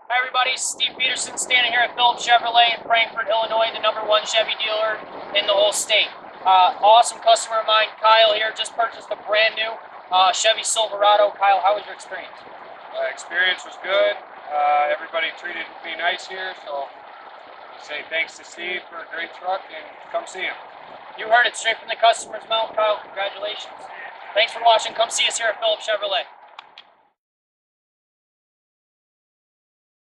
Hi everybody, Steve Peterson standing here at Phillips Chevrolet in Frankfort, Illinois, the #1 Chevy dealer in the whole state. Awesome customer of mine, Kyle here, just purchased a brand new Chevy Silverado. Kyle, how was your experience? Experience was good. Everybody treated me nice here, so say thanks to Steve for a great truck and come see him. You heard it straight from the customer's mouth, Kyle. Congratulations. Thanks for watching. Come see us here at Phillips Chevrolet.